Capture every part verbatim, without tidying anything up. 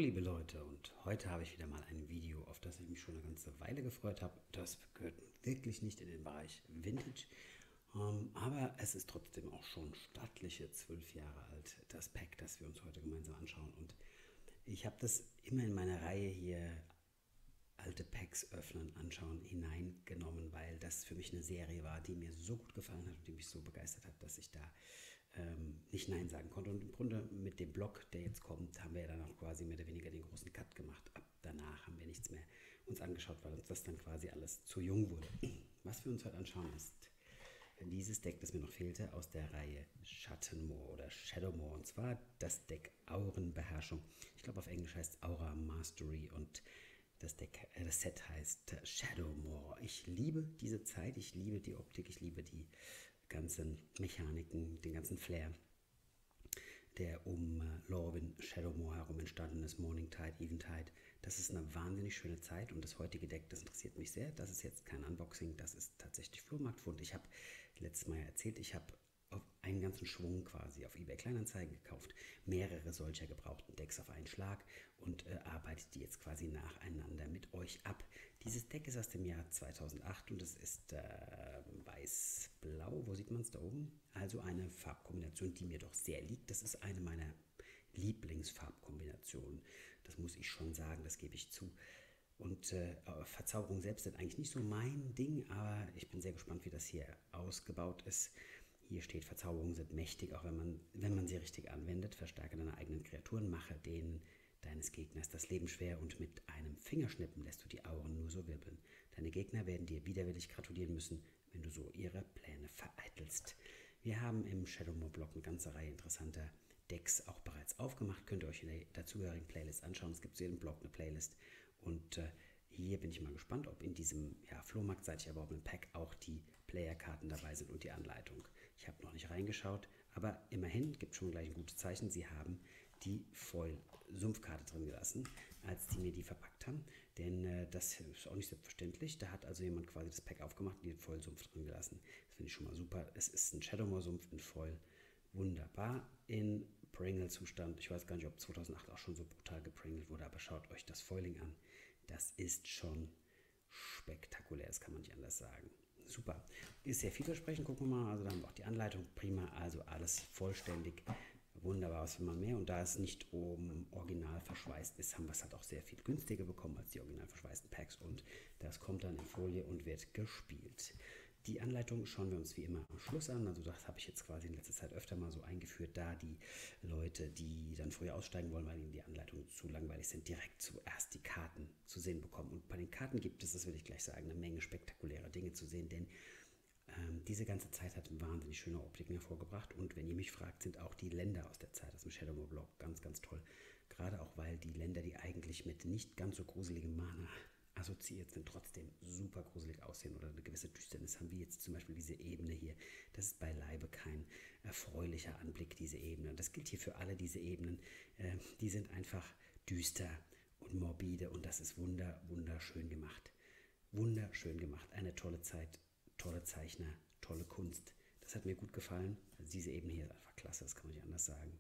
Liebe Leute, und heute habe ich wieder mal ein Video, auf das ich mich schon eine ganze Weile gefreut habe. Das gehört wirklich nicht in den Bereich Vintage, ähm, aber es ist trotzdem auch schon stattliche zwölf Jahre alt, das Pack, das wir uns heute gemeinsam anschauen. Und ich habe das immer in meine Reihe hier alte Packs öffnen, anschauen, hineingenommen, weil das für mich eine Serie war, die mir so gut gefallen hat und die mich so begeistert hat, dass ich da ähm, nicht Nein sagen konnte. Und im Grunde mit dem Blog, der jetzt kommt, haben wir ja dann auch quasi mehr oder weniger den großen Cut gemacht. Ab danach haben wir nichts mehr uns angeschaut, weil uns das dann quasi alles zu jung wurde. Was wir uns heute anschauen ist dieses Deck, das mir noch fehlte, aus der Reihe Schattenmoor oder Shadowmoor, und zwar das Deck Aurenbeherrschung. Ich glaube, auf Englisch heißt es Aura Mastery, und das, Deck, äh, das Set heißt Shadowmoor. Ich liebe diese Zeit, ich liebe die Optik, ich liebe die ganzen Mechaniken, den ganzen Flair, der um äh, Lorwyn Shadowmoor herum entstanden ist, Morningtide, Eventide. Das ist eine wahnsinnig schöne Zeit, und das heutige Deck, das interessiert mich sehr. Das ist jetzt kein Unboxing, das ist tatsächlich Flohmarktfund. Ich habe letztes Mal erzählt, ich habe einen ganzen Schwung quasi auf eBay Kleinanzeigen gekauft, mehrere solcher gebrauchten Decks auf einen Schlag, und äh, arbeite die jetzt quasi nacheinander mit euch ab. Dieses Deck ist aus dem Jahr zweitausendacht und es ist äh, weiß-blau, wo sieht man es da oben? Also eine Farbkombination, die mir doch sehr liegt. Das ist eine meiner Lieblingsfarbkombinationen, das muss ich schon sagen, das gebe ich zu. Und äh, Verzauberung selbst ist eigentlich nicht so mein Ding, aber ich bin sehr gespannt, wie das hier ausgebaut ist. Hier steht, Verzauberungen sind mächtig, auch wenn man, wenn man sie richtig anwendet. Verstärke deine eigenen Kreaturen, mache denen deines Gegners das Leben schwer, und mit einem Fingerschnippen lässt du die Auren nur so wirbeln. Deine Gegner werden dir widerwillig gratulieren müssen, wenn du so ihre Pläne vereitelst. Wir haben im Shadowmoor-Blog eine ganze Reihe interessanter Decks auch bereits aufgemacht. Könnt ihr euch in der dazugehörigen Playlist anschauen. Es gibt zu jedem Blog eine Playlist, und äh, hier bin ich mal gespannt, ob in diesem ja, Flohmarktseitig erworbenen Pack auch die Playerkarten dabei sind und die Anleitung. Ich habe noch nicht reingeschaut, aber immerhin gibt es schon gleich ein gutes Zeichen. Sie haben die Foil-Sumpfkarte drin gelassen, als die mir die verpackt haben. Denn äh, das ist auch nicht selbstverständlich. Da hat also jemand quasi das Pack aufgemacht und den Foil-Sumpf drin gelassen. Das finde ich schon mal super. Es ist ein Shadowmoor-Sumpf in Foil. Wunderbar in Pringle-Zustand. Ich weiß gar nicht, ob zweitausendacht auch schon so brutal gepringelt wurde, aber schaut euch das Foiling an. Das ist schon spektakulär, das kann man nicht anders sagen. Super. Ist sehr vielversprechend, gucken wir mal. Also da haben wir auch die Anleitung, prima, also alles vollständig. Wunderbar, was will man mehr? Und da es nicht oben original verschweißt ist, haben wir es halt auch sehr viel günstiger bekommen als die original verschweißten Packs, und das kommt dann in Folie und wird gespielt. Die Anleitung schauen wir uns wie immer am Schluss an. Also das habe ich jetzt quasi in letzter Zeit öfter mal so eingeführt, da die Leute, die dann früher aussteigen wollen, weil ihnen die Anleitungen zu langweilig sind, direkt zuerst die Karten zu sehen bekommen. Und bei den Karten gibt es, das will ich gleich sagen, eine Menge spektakulärer Dinge zu sehen, denn ähm, diese ganze Zeit hat wahnsinnig schöne Optiken hervorgebracht, und wenn ihr mich fragt, sind auch die Länder aus der Zeit aus dem Shadowmoor-Blog ganz, ganz toll. Gerade auch, weil die Länder, die eigentlich mit nicht ganz so gruseligem Mana assoziiert sind, trotzdem super gruselig aussehen oder eine gewisse Düsternis haben, wie jetzt zum Beispiel diese Ebene hier. Das ist beileibe kein erfreulicher Anblick, diese Ebene. Und das gilt hier für alle diese Ebenen. Äh, die sind einfach düster und morbide, und das ist wunder, wunderschön gemacht. Wunderschön gemacht. Eine tolle Zeit, tolle Zeichner, tolle Kunst. Das hat mir gut gefallen. Also diese Ebene hier ist einfach klasse, das kann man nicht anders sagen.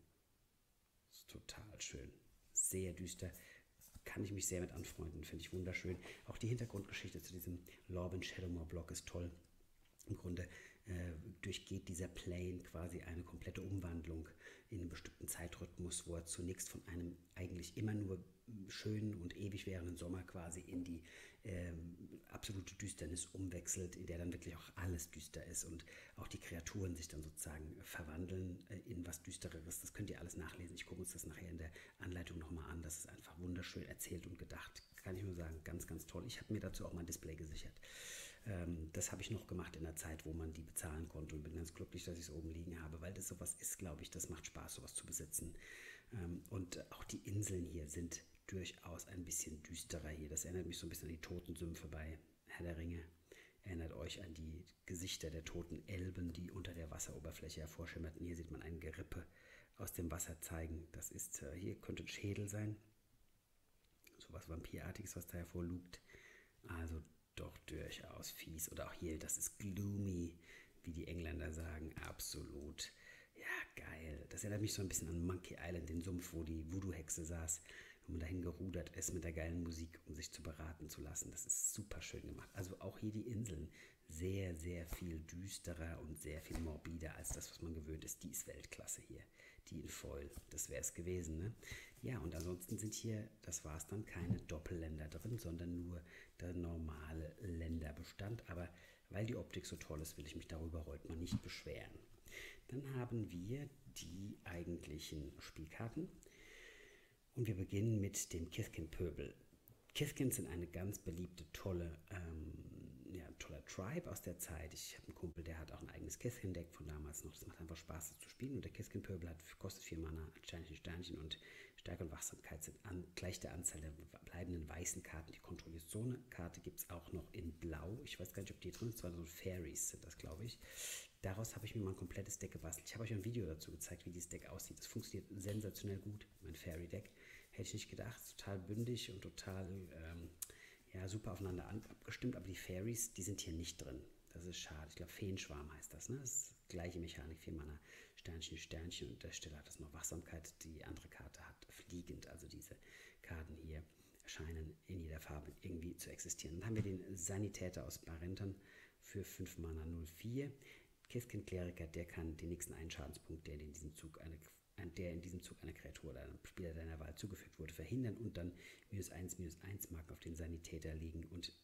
Das ist total schön. Sehr düster. Kann ich mich sehr mit anfreunden, finde ich wunderschön. Auch die Hintergrundgeschichte zu diesem Lorwyn Shadowmoor-Blog ist toll. Im Grunde äh, durchgeht dieser Plane quasi eine komplette Umwandlung in einem bestimmten Zeitrhythmus, wo er zunächst von einem eigentlich immer nur schönen und ewig währenden Sommer quasi in die ähm, absolute Düsternis umwechselt, in der dann wirklich auch alles düster ist und auch die Kreaturen sich dann sozusagen verwandeln äh, in was Düstereres. Das könnt ihr alles nachlesen. Ich gucke uns das nachher in der Anleitung nochmal an. Das ist einfach wunderschön erzählt und gedacht. Kann ich nur sagen, ganz, ganz toll. Ich habe mir dazu auch mein Display gesichert. Ähm, das habe ich noch gemacht in der Zeit, wo man die bezahlen konnte, und bin ganz glücklich, dass ich es oben liegen habe, weil das sowas ist, glaube ich, das macht Spaß, sowas zu besitzen. Ähm, und auch die Inseln hier sind durchaus ein bisschen düsterer hier. Das erinnert mich so ein bisschen an die Totensümpfe bei Herr der Ringe. Erinnert euch an die Gesichter der toten Elben, die unter der Wasseroberfläche hervorschimmerten. Hier sieht man ein Gerippe aus dem Wasser zeigen. Das ist, äh, hier könnte ein Schädel sein. So was Vampirartiges, was da hervorlugt. Also doch durchaus fies. Oder auch hier, das ist gloomy, wie die Engländer sagen. Absolut. Ja, geil. Das erinnert mich so ein bisschen an Monkey Island, den Sumpf, wo die Voodoo-Hexe saß. wenn man dahin gerudert ist mit der geilen Musik, um sich zu beraten zu lassen. Das ist super schön gemacht. Also auch hier die Inseln, sehr, sehr viel düsterer und sehr viel morbider als das, was man gewöhnt ist. Die ist Weltklasse hier, die in Foil, das wäre es gewesen. Ne? Ja, und ansonsten sind hier, das war es dann, keine Doppelländer drin, sondern nur der normale Länderbestand. Aber weil die Optik so toll ist, will ich mich darüber heute mal nicht beschweren. Dann haben wir die eigentlichen Spielkarten und wir beginnen mit dem Kithkin-Pöbel. Kithkins sind eine ganz beliebte, tolle, ähm, ja, toller Tribe aus der Zeit. Ich habe einen Kumpel, der hat auch ein eigenes Kithkin-Deck von damals noch. Das macht einfach Spaß, das zu spielen. Und der Kithkin-Pöbel hat, kostet vier Mana, Sternchen, Sternchen und Stärke und Wachsamkeit sind an, gleich der Anzahl der bleibenden weißen Karten, die kontrollierst. So eine Karte gibt es auch noch in Blau. Ich weiß gar nicht, ob die drin ist. Zwar so Fairies sind das, glaube ich. Daraus habe ich mir mal ein komplettes Deck gebastelt. Ich habe euch ein Video dazu gezeigt, wie dieses Deck aussieht. Das funktioniert sensationell gut, mein Fairy-Deck. Hätte ich nicht gedacht. Total bündig und total ähm, ja, super aufeinander abgestimmt. Aber die Fairies, die sind hier nicht drin. Das ist schade. Ich glaube, Feenschwarm heißt das. Ne? Das ist die gleiche Mechanik. Vier Mana, Sternchen, Sternchen. Und der Stelle hat das noch Wachsamkeit. Die andere Karte hat fliegend. Also diese Karten hier scheinen in jeder Farbe irgendwie zu existieren. Dann haben wir den Sanitäter aus Barenton für fünf Mana null vier. Kithkin Kleriker, der kann den nächsten einen Schadenspunkt, der in diesem Zug eine, der in diesem Zug einer Kreatur oder einem Spieler deiner Wahl zugefügt wurde, verhindern und dann minus eins, minus eins Marken auf den Sanitäter legen und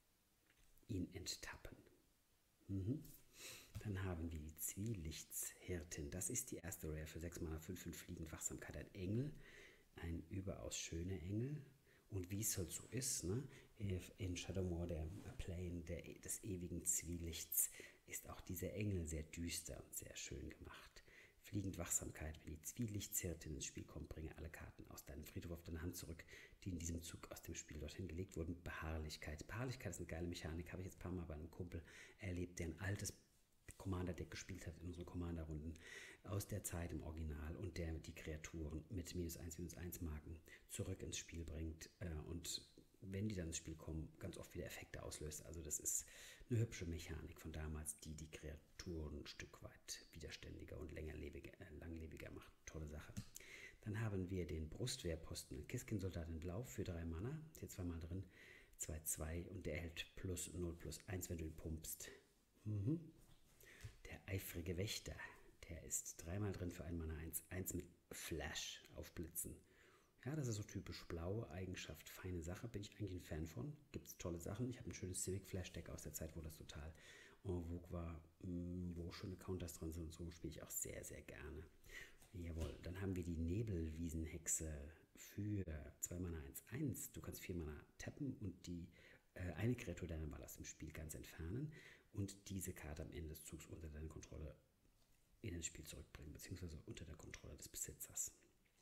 ihn enttappen. Mhm. Dann haben wir die Zwielichtshirtin. Das ist die erste Rare für sechs Mana fünf fünf fliegend Wachsamkeit. Ein Engel, ein überaus schöner Engel. Und wie es halt so ist, ne? In Shadowmoor, der Plane der, des ewigen Zwielichts, ist auch dieser Engel sehr düster und sehr schön gemacht. Fliegend Wachsamkeit, wenn die Zwielichtshirtin ins Spiel kommt, bringe alle Karten aus deinem Friedhof auf deine Hand zurück, die in diesem Zug aus dem Spiel dorthin gelegt wurden. Beharrlichkeit. Beharrlichkeit ist eine geile Mechanik, habe ich jetzt ein paar Mal bei einem Kumpel erlebt, der ein altes Commander-Deck gespielt hat in unseren Commander-Runden aus der Zeit im Original und der die Kreaturen mit minus eins, minus eins Marken zurück ins Spiel bringt äh, und wenn die dann ins Spiel kommen, ganz oft wieder Effekte auslöst. Also das ist eine hübsche Mechanik von damals, die die Kreaturen ein Stück weit widerständiger und längerlebiger, äh, langlebiger macht. Tolle Sache. Dann haben wir den Brustwehrposten. Kithkin-Soldat in Blau für drei Mana. Ist hier zweimal drin. zwei zwei und der erhält plus null plus eins, wenn du ihn pumpst. Mhm. Der eifrige Wächter. Der ist dreimal drin für ein Mana eins. eins mit Flash aufblitzen. Ja, das ist so typisch blau, Eigenschaft, feine Sache, bin ich eigentlich ein Fan von. Gibt es tolle Sachen. Ich habe ein schönes Civic Flash Deck aus der Zeit, wo das total en vogue war, wo schöne Counters drin sind und so spiele ich auch sehr, sehr gerne. Jawohl, dann haben wir die Nebelwiesenhexe für zwei Mana eins eins. Du kannst vier Mana tappen und die äh, eine Kreatur deiner Wahl aus dem Spiel ganz entfernen und diese Karte am Ende des Zugs unter deine Kontrolle in das Spiel zurückbringen, beziehungsweise unter der Kontrolle des Besitzers.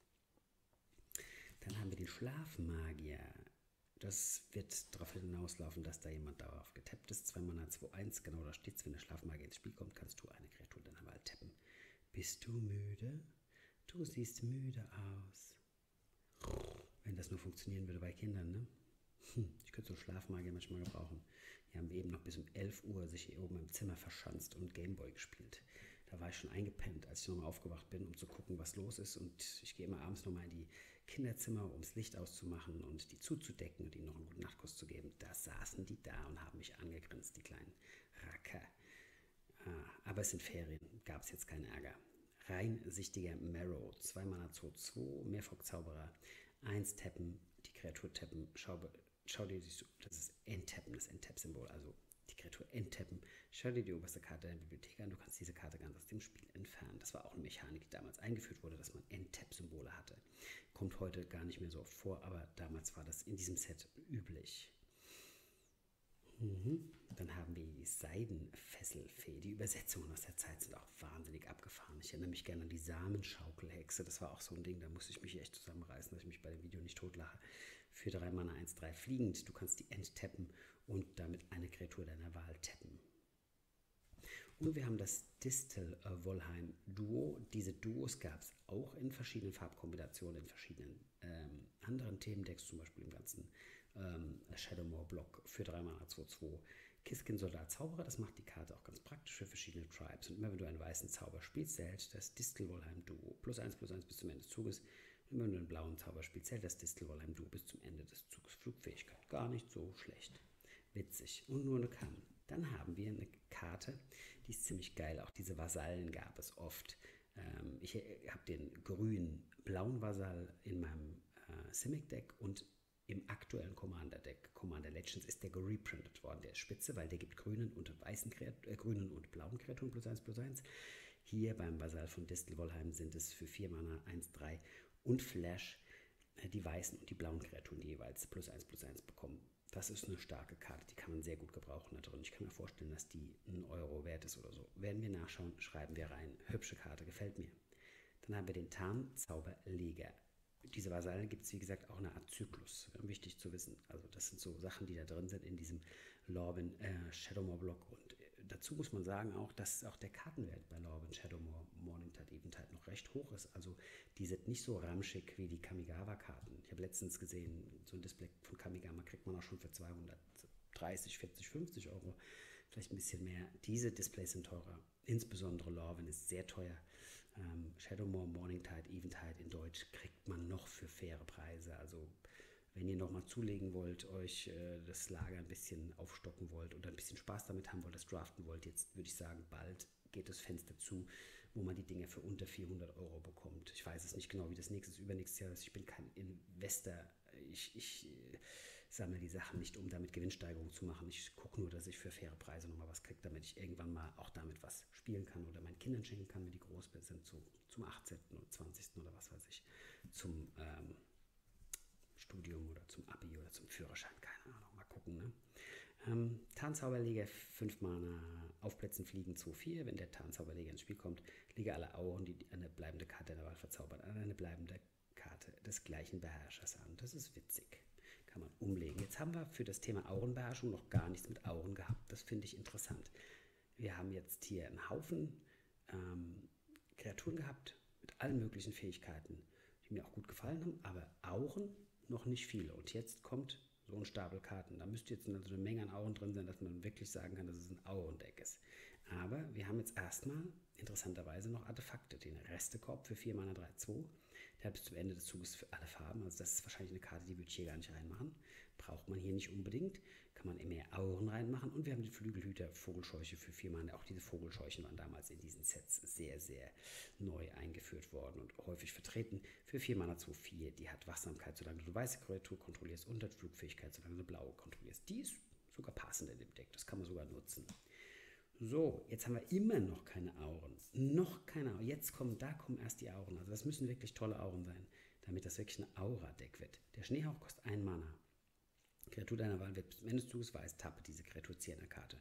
Dann haben wir den Schlafmagier. Das wird darauf hinauslaufen, dass da jemand dauerhaft getappt ist. zwei Mana zwei eins, genau da steht es. Wenn der Schlafmagier ins Spiel kommt, kannst du eine Kreatur deiner Wahl tappen. Bist du müde? Du siehst müde aus. Wenn das nur funktionieren würde bei Kindern, ne? Hm, ich könnte so einen Schlafmagier manchmal gebrauchen. Die haben eben noch bis um elf Uhr sich hier oben im Zimmer verschanzt und Gameboy gespielt. Da war ich schon eingepennt, als ich nochmal aufgewacht bin, um zu gucken, was los ist. Und ich gehe immer abends nochmal in die Kinderzimmer, um das Licht auszumachen und die zuzudecken und ihnen noch einen guten Nachtkuss zu geben. Da saßen die da und haben mich angegrinst, die kleinen Racker. Ah, aber es sind Ferien, gab es jetzt keinen Ärger. Reinsichtiger Marrow, zwei Mana zwei zwei, Mehrfach-Zauberer, eins tappen, die Kreatur tappen, schau, schau dir die, das ist Enttappen, das Enttap-Symbol, also die Kreatur enttappen, schau dir die oberste Karte deiner Bibliothek an, du kannst diese Karte ganz aus dem Spiel entfernen. Das war auch eine Mechanik, die damals eingeführt wurde, dass man Enttap-Symbole hatte. Kommt heute gar nicht mehr so oft vor, aber damals war das in diesem Set üblich. Mhm. Dann haben wir die Seidenfesselfee. Die Übersetzungen aus der Zeit sind auch wahnsinnig abgefahren. Ich erinnere mich gerne an die Samenschaukelhexe. Das war auch so ein Ding, da musste ich mich echt zusammenreißen, dass ich mich bei dem Video nicht totlache. Für drei Mana eins drei fliegend. Du kannst die enttappen und damit eine Kreatur deiner Wahl tappen. Und wir haben das Distel-Wollheim-Duo. Diese Duos gab es auch in verschiedenen Farbkombinationen, in verschiedenen ähm, anderen Themendecks, zum Beispiel im ganzen ähm, Shadowmoor-Block für drei Mana zwei zwei. Kithkin-Soldat Zauberer, das macht die Karte auch ganz praktisch für verschiedene Tribes. Und immer wenn du einen weißen Zauber spielst, erhält das Distel-Wollheim-Duo plus eins plus eins bis zum Ende des Zuges Immer nur einen blauen Zauberspiel zählt das Distelwollheim Du bis zum Ende des Zuges Flugfähigkeit. Gar nicht so schlecht. Witzig. Und nur eine Kamm. Dann haben wir eine Karte, die ist ziemlich geil. Auch diese Vasallen gab es oft. Ähm, ich habe den grün-blauen Vasall in meinem äh, Simic-Deck und im aktuellen Commander-Deck, Commander Legends, ist der gereprintet worden. Der ist spitze, weil der gibt grünen und weißen Kreat äh, grünen und blauen Kreaturen plus eins plus eins. Hier beim Vasall von Distelwollheim sind es für vier Mana eins, drei und Flash äh, die weißen und die blauen Kreaturen, die jeweils plus eins plus eins bekommen. Das ist eine starke Karte, die kann man sehr gut gebrauchen da drin. Ich kann mir vorstellen, dass die einen Euro wert ist oder so. Werden wir nachschauen, schreiben wir rein. Hübsche Karte, gefällt mir. Dann haben wir den Tarnzauberleger. Diese Vasallen gibt es, wie gesagt, auch eine Art Zyklus. Wichtig zu wissen. Also das sind so Sachen, die da drin sind in diesem Lorwyn äh, Shadowmoor-Block. Und äh, dazu muss man sagen auch, dass auch der Kartenwert bei Lorwyn Shadowmoor Morningtide Eventide noch recht hoch ist. Also die sind nicht so ramschig wie die Kamigawa-Karten. Ich habe letztens gesehen, so ein Display von Kamigawa kriegt man auch schon für zweihundertdreißig, vierzig, fünfzig Euro. Vielleicht ein bisschen mehr. Diese Displays sind teurer. Insbesondere Lorwyn ist sehr teuer. Ähm, Shadowmoor, Morningtide, Eventide in Deutsch kriegt man noch für faire Preise. Also wenn ihr nochmal zulegen wollt, euch äh, das Lager ein bisschen aufstocken wollt oder ein bisschen Spaß damit haben wollt, das draften wollt, jetzt würde ich sagen, bald geht das Fenster zu, wo man die Dinge für unter vierhundert Euro bekommt. Ich weiß es nicht genau, wie das nächstes, übernächstes Jahr ist. Ich bin kein Investor. Ich, ich äh, sammle die Sachen nicht, um damit Gewinnsteigerung zu machen. Ich gucke nur, dass ich für faire Preise nochmal was kriege, damit ich irgendwann mal auch damit was spielen kann oder meinen Kindern schenken kann, wenn die groß sind, so zum achtzehnten oder zwanzigsten oder was weiß ich, zum ähm, Studium oder zum Abi oder zum Führerschein, keine Ahnung, mal gucken. Ne? Ähm, Tarnzauberleger, fünf Mana, auf Plätzen fliegen zwei vier. Wenn der Tarnzauberleger ins Spiel kommt, lege alle Auren, die eine bleibende Karte der Wahl verzaubern, an eine bleibende Karte des gleichen Beherrschers an. Das ist witzig. Kann man umlegen. Jetzt haben wir für das Thema Aurenbeherrschung noch gar nichts mit Auren gehabt. Das finde ich interessant. Wir haben jetzt hier einen Haufen ähm, Kreaturen gehabt mit allen möglichen Fähigkeiten, die mir auch gut gefallen haben, aber Auren noch nicht viele. Und jetzt kommt so ein Stapel Karten. Da müsste jetzt also eine Menge an Auren drin sein, dass man wirklich sagen kann, dass es ein Aurendeck ist. Aber wir haben jetzt erstmal interessanterweise noch Artefakte. Den Restekorb für vier Mana drei zwei. Der hat bis zum Ende des Zuges für alle Farben. Also das ist wahrscheinlich eine Karte, die würde ich hier gar nicht reinmachen. Braucht man hier nicht unbedingt. Kann man mehr Auren reinmachen. Und wir haben den Flügelhüter Vogelscheuche für vier Mana. Auch diese Vogelscheuchen waren damals in diesen Sets sehr, sehr neu eingeführt worden und häufig vertreten. Für vier Mana zwei vier. Die hat Wachsamkeit, solange du weiße Kreatur kontrollierst, und hat Flugfähigkeit, solange du blaue kontrollierst. Die ist sogar passend in dem Deck. Das kann man sogar nutzen. So, jetzt haben wir immer noch keine Auren. Noch keine Auren. Jetzt kommen, da kommen erst die Auren. Also das müssen wirklich tolle Auren sein, damit das wirklich ein Aura-Deck wird. Der Schneehauch kostet ein Mana. Kreatur deiner Wahl wird bis zum Ende des Zuges weiß, tappe diese Kreatur, ziehe eine Karte.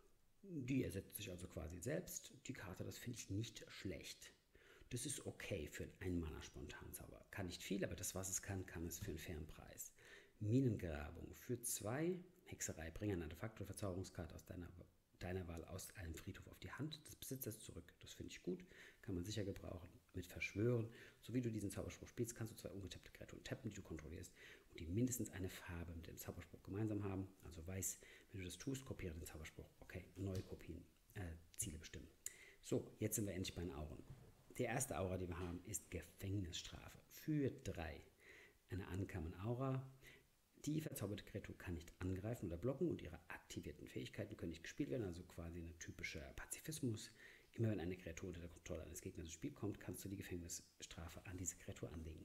Die ersetzt sich also quasi selbst. Die Karte, das finde ich nicht schlecht. Das ist okay für einen Ein-Mana-Spontanzauber. Kann nicht viel, aber das, was es kann, kann es für einen fairen Preis. Minengrabung für zwei. Hexerei, bringe eine Artefakt oder Verzauberungskarte aus deiner deiner Wahl aus einem Friedhof auf die Hand des Besitzers zurück. Das finde ich gut, kann man sicher gebrauchen. Mit Verschwören, so wie du diesen Zauberspruch spielst, kannst du zwei ungetappte Kreaturen tappen, die du kontrollierst und die mindestens eine Farbe mit dem Zauberspruch gemeinsam haben. Also weiß, wenn du das tust, kopiere den Zauberspruch. Okay, neue Kopien, äh, Ziele bestimmen. So, jetzt sind wir endlich bei den Auren. Die erste Aura, die wir haben, ist Gefängnisstrafe für drei. Eine Uncommon Aura. Die verzauberte Kreatur kann nicht angreifen oder blocken und ihre aktivierten Fähigkeiten können nicht gespielt werden, also quasi ein typischer Pazifismus. Immer wenn eine Kreatur unter der Kontrolle eines Gegners ins Spiel kommt, kannst du die Gefängnisstrafe an diese Kreatur anlegen.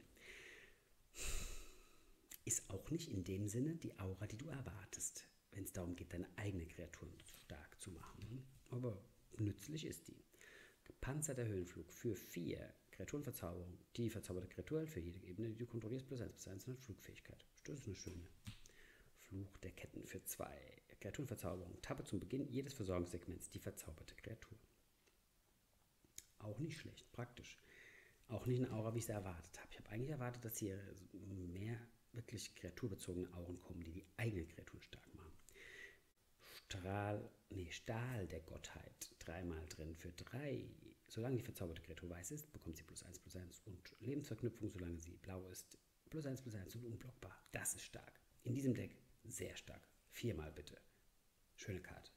Ist auch nicht in dem Sinne die Aura, die du erwartest, wenn es darum geht, deine eigene Kreatur stark zu machen. Aber nützlich ist die. Gepanzerter Höhenflug für vier. Kreaturenverzauberung. Die verzauberte Kreatur hat für jede Ebene, die du kontrollierst, plus eins plus eins und Flugfähigkeit. Das ist eine schöne. Fluch der Ketten für zwei. Kreaturenverzauberung. Tappe zum Beginn jedes Versorgungssegments die verzauberte Kreatur. Auch nicht schlecht, praktisch. Auch nicht eine Aura, wie ich sie erwartet habe. Ich habe eigentlich erwartet, dass hier mehr wirklich kreaturbezogene Auren kommen, die die eigene Kreatur stark machen. Strahl, nee, Stahl der Gottheit. Dreimal drin für drei. Solange die verzauberte Kreatur weiß ist, bekommt sie plus eins plus eins und Lebensverknüpfung, solange sie blau ist, plus eins plus eins und unblockbar. Das ist stark. In diesem Deck sehr stark. Viermal bitte. Schöne Karte.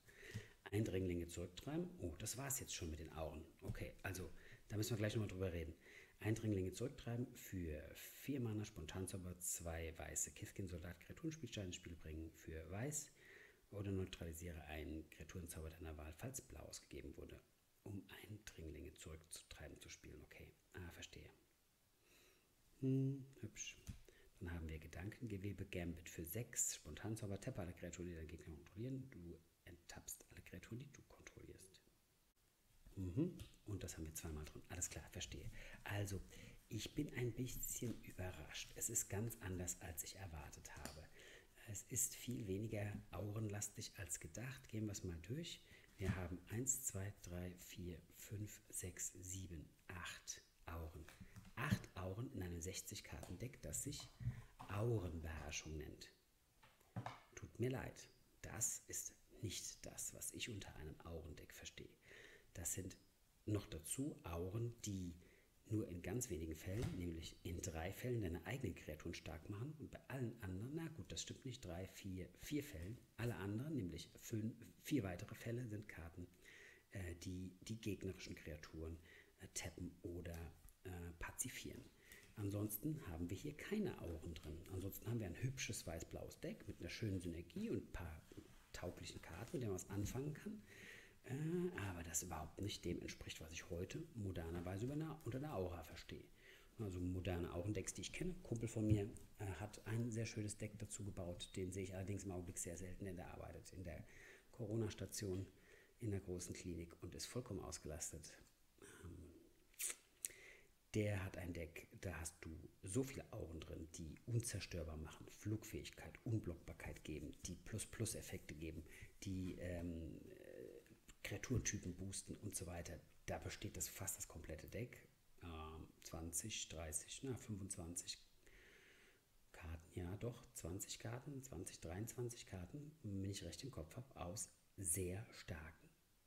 Eindringlinge zurücktreiben. Oh, das war es jetzt schon mit den Auren. Okay, also da müssen wir gleich nochmal drüber reden. Eindringlinge zurücktreiben, für vier Mana Spontanzauber, zwei weiße Kithkin-Soldat Kreaturenspielsteine ins Spiel bringen für weiß oder neutralisiere einen Kreaturenzauber deiner Wahl, falls blau ausgegeben wurde, um Eindringlinge zurückzutreiben zu spielen. Okay, ah, verstehe. Hm, hübsch. Dann haben wir Gedankengewebe, Gambit für sechs, Spontanzauber, tappe alle Kreaturen, die dein Gegner kontrollieren. Du enttappst alle Kreaturen, die du kontrollierst. Mhm. Und das haben wir zweimal drin. Alles klar, verstehe. Also, ich bin ein bisschen überrascht. Es ist ganz anders, als ich erwartet habe. Es ist viel weniger aurenlastig als gedacht. Gehen wir es mal durch. Wir haben eins, zwei, drei, vier, fünf, sechs, sieben, acht Auren. acht Auren in einem sechzig-Karten-Deck, das sich Aurenbeherrschung nennt. Tut mir leid, das ist nicht das, was ich unter einem Aurendeck verstehe. Das sind noch dazu Auren, die nur in ganz wenigen Fällen, nämlich in drei Fällen, deine eigenen Kreaturen stark machen und bei allen anderen, na gut, das stimmt nicht, drei, vier, vier Fällen, alle anderen, nämlich fünf, vier weitere Fälle sind Karten, äh, die die gegnerischen Kreaturen äh, tappen oder äh, pazifieren. Ansonsten haben wir hier keine Auren drin. Ansonsten haben wir ein hübsches weiß-blaues Deck mit einer schönen Synergie und ein paar tauglichen Karten, mit denen man was anfangen kann. Äh, aber das überhaupt nicht dem entspricht, was ich heute modernerweise unter der Aura verstehe. Also moderne Aurendecks, die ich kenne. Ein Kumpel von mir äh, hat ein sehr schönes Deck dazu gebaut. Den sehe ich allerdings im Augenblick sehr selten, denn der arbeitet in der Corona-Station in der großen Klinik und ist vollkommen ausgelastet. Ähm, der hat ein Deck, da hast du so viele Auren drin, die unzerstörbar machen, Flugfähigkeit, Unblockbarkeit geben, die Plus-Plus-Effekte geben, die ähm, Kreaturentypen boosten und so weiter. Da besteht das fast das komplette Deck. Ähm, zwanzig, dreißig, na fünfundzwanzig Karten, ja doch, zwanzig Karten, zwanzig, dreiundzwanzig Karten, wenn ich recht im Kopf habe, aus sehr starken,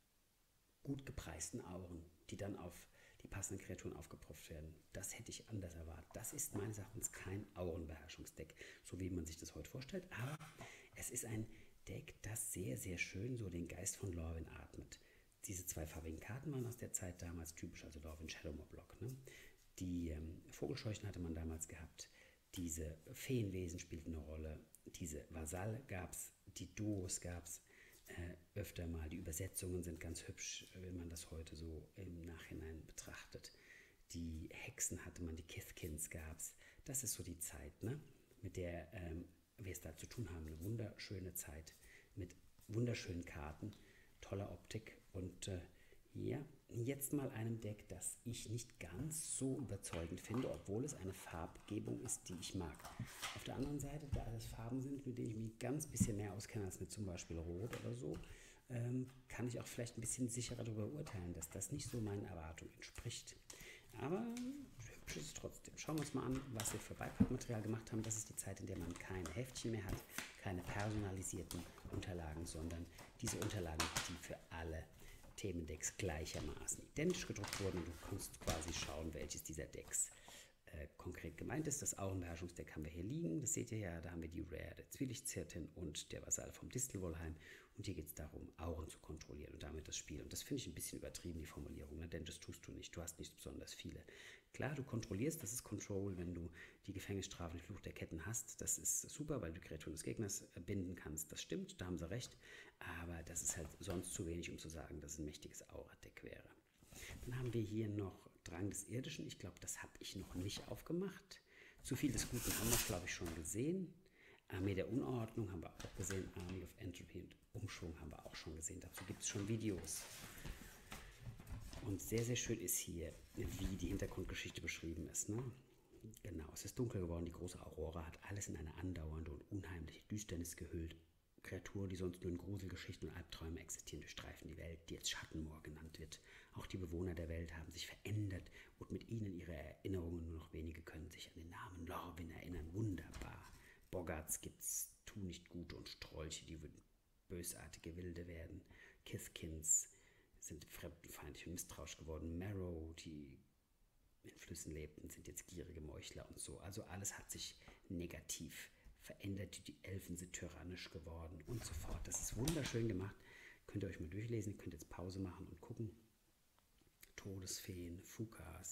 gut gepreisten Auren, die dann auf die passenden Kreaturen aufgeprofft werden. Das hätte ich anders erwartet. Das ist meines Erachtens kein Aurenbeherrschungsdeck, so wie man sich das heute vorstellt, aber es ist ein Deck, das sehr, sehr schön so den Geist von Lorwyn atmet. Diese zweifarbigen Karten waren aus der Zeit damals typisch, also Lorwyn Shadowmoor-Block. Ne? Die ähm, Vogelscheuchen hatte man damals gehabt, diese Feenwesen spielten eine Rolle, diese Vasall gab es, die Duos gab es äh, öfter mal. Die Übersetzungen sind ganz hübsch, wenn man das heute so im Nachhinein betrachtet. Die Hexen hatte man, die Kithkins gab es. Das ist so die Zeit, ne? Mit der ähm, wir es da zu tun haben. Eine wunderschöne Zeit mit wunderschönen Karten, toller Optik und äh, ja, jetzt mal einem Deck, das ich nicht ganz so überzeugend finde, obwohl es eine Farbgebung ist, die ich mag. Auf der anderen Seite, da es Farben sind, mit denen ich mich ganz bisschen mehr auskenne als mit zum Beispiel Rot oder so, ähm, kann ich auch vielleicht ein bisschen sicherer darüber urteilen, dass das nicht so meinen Erwartungen entspricht. Aber hübsch ist es trotzdem. Schauen wir uns mal an, was wir für Beipackmaterial gemacht haben. Das ist die Zeit, in der man keine Heftchen mehr hat, keine personalisierten Unterlagen, sondern diese Unterlagen, die für alle Themendecks gleichermaßen identisch gedruckt wurden. Und du kannst quasi schauen, welches dieser Decks äh, konkret gemeint ist. Das Aurenbeherrschungsdeck haben wir hier liegen. Das seht ihr ja, da haben wir die Rare der Zwielichtzirtin und der Vasall vom Distelwollheim. Und hier geht es darum, Auren zu kontrollieren und damit das Spiel. Und das finde ich ein bisschen übertrieben, die Formulierung, ne? Denn das tust du nicht. Du hast nicht besonders viele. Klar, du kontrollierst, das ist Control, wenn du die Gefängnisstrafe, den Fluch der Ketten hast. Das ist super, weil du die Kreaturen des Gegners binden kannst. Das stimmt, da haben sie recht. Aber das ist halt sonst zu wenig, um zu sagen, dass es ein mächtiges Aura-Deck wäre. Dann haben wir hier noch Drang des Irdischen. Ich glaube, das habe ich noch nicht aufgemacht. Zu viel des Guten haben wir, glaube ich, schon gesehen. Armee der Unordnung haben wir auch gesehen. Army of Entropy und Umschwung haben wir auch schon gesehen. Dazu gibt es schon Videos. Und sehr, sehr schön ist hier, wie die Hintergrundgeschichte beschrieben ist. Ne? Genau, es ist dunkel geworden. Die große Aurora hat alles in eine andauernde und unheimliche Düsternis gehüllt. Kreaturen, die sonst nur in Gruselgeschichten und Albträumen existieren, durchstreifen die Welt, die jetzt Schattenmoor genannt wird. Auch die Bewohner der Welt haben sich verändert und mit ihnen ihre Erinnerungen, nur noch wenige können sich an den Namen Lorwyn erinnern. Wunderbar. Boggarts gibt's, tu nicht Gute und Strolche, die bösartige Wilde werden. Kithkins sind fremdenfeindlich und misstrauisch geworden. Marrow, die in Flüssen lebten, sind jetzt gierige Meuchler und so. Also alles hat sich negativ verändert, die Elfen sind tyrannisch geworden und so fort. Das ist wunderschön gemacht. Könnt ihr euch mal durchlesen, ihr könnt jetzt Pause machen und gucken. Todesfeen, Fukas,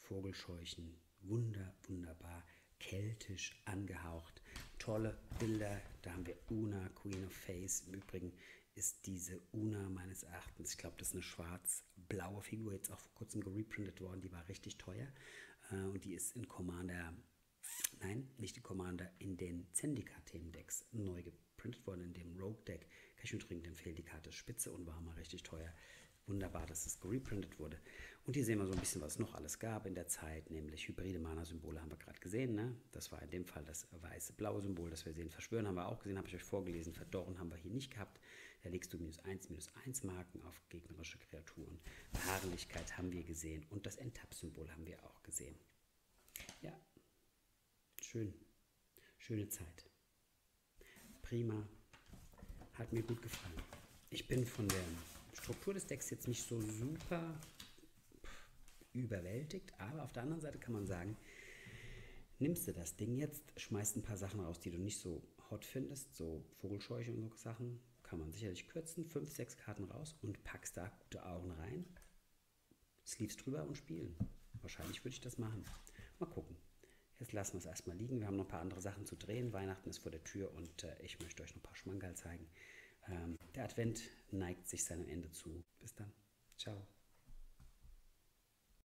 Vogelscheuchen, wunder, wunderbar, keltisch angehaucht, tolle Bilder. Da haben wir Una, Queen of Fays. Im Übrigen ist diese Una meines Erachtens, ich glaube, das ist eine schwarz-blaue Figur, jetzt auch vor kurzem gereprintet worden, die war richtig teuer. Äh, und die ist in Commander, nein, nicht in Commander, in den Zendika-Themendecks neu geprintet worden, in dem Rogue-Deck. Kann ich übrigens empfehlen, die Karte ist spitze und war mal richtig teuer. Wunderbar, dass es gereprintet wurde. Und hier sehen wir so ein bisschen, was es noch alles gab in der Zeit, nämlich hybride Mana-Symbole haben wir gerade gesehen. Ne? Das war in dem Fall das weiße-blaue Symbol, das wir sehen. Verschwören haben wir auch gesehen, habe ich euch vorgelesen. Verdorren haben wir hier nicht gehabt. Da legst du minus eins, minus eins Marken auf gegnerische Kreaturen. Beharrlichkeit haben wir gesehen und das Enttap-Symbol haben wir auch gesehen. Ja, schön. Schöne Zeit. Prima. Hat mir gut gefallen. Ich bin von der Struktur des Decks jetzt nicht so super überwältigt, aber auf der anderen Seite kann man sagen, nimmst du das Ding jetzt, schmeißt ein paar Sachen raus, die du nicht so hot findest, so Vogelscheuche und so Sachen, kann man sicherlich kürzen, fünf, sechs Karten raus und packst da gute Augen rein, Sleeves drüber und spielen. Wahrscheinlich würde ich das machen. Mal gucken. Jetzt lassen wir es erstmal liegen. Wir haben noch ein paar andere Sachen zu drehen. Weihnachten ist vor der Tür und äh, ich möchte euch noch ein paar Schmankerl zeigen. Ähm, der Advent neigt sich seinem Ende zu. Bis dann. Ciao.